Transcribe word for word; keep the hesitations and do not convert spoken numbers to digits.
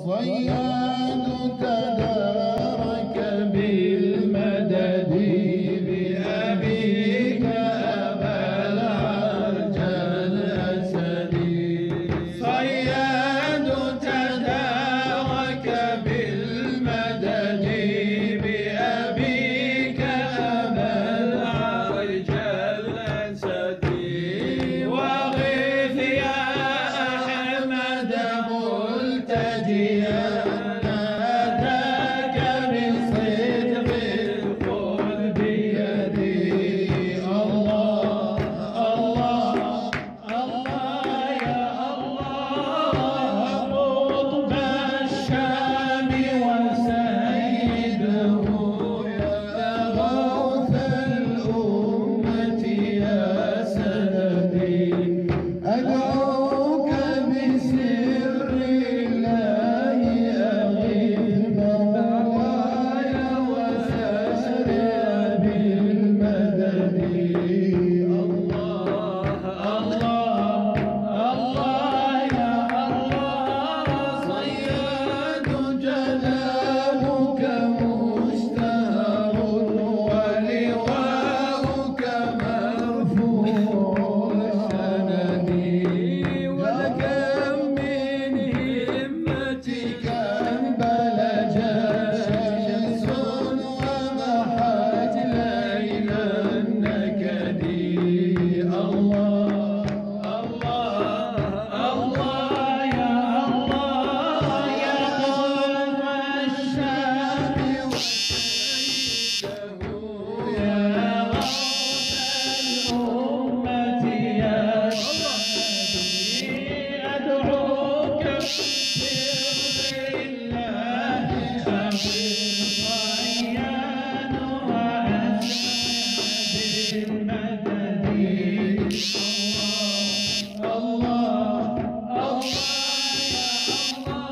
صياد تدارك بالمدد بأبيك أبا العرج الأسدي. صياد تدارك بالمدد بأبيك أبا العرج الأسدي. وغف يا أحمد ملتجيا ناداك بصدق القل بيدي. الله الله الله يا الله قطب الشام وسيده يا غوث الأمة يا سندي. أدعوك بسر الله أغثنا ويا وساسرع بالمدد. الله الله الله يا الله صياد جنابك مشتهر ولواؤك مرفوع السند. وكم من همتك انبلج شمس ومحت ليل النكد. الله الله الله يا الله يا قوم الشام وسيده يا غوث الأمة يا سندي. أدعوك بسر الله أغث صياد وأسرع بالمدد. الله الله الله يا الله